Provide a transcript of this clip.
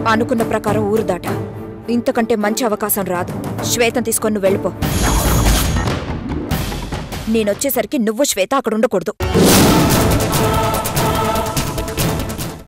అనుకున్న ప్రకారం ఊరు దాట. ఇంతకంటే మంచి అవకాశం రాదు. శ్వేతను తీసుకొని నువ్వు వెళ్ళిపో. నేనొచ్చేసరికి నువ్వు శ్వేత అక్కడ ఉండకూడదు.